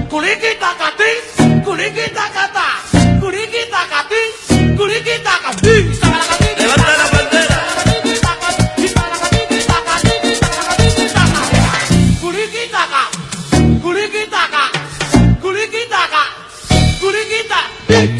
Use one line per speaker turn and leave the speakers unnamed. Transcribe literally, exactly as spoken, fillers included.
Culiquitacatí, culiquitacatá, culiquitacatí, culiquitacatí.
Levanta la bandera.
Culiquitaca, culiquitaca, culiquitaca, culiquita.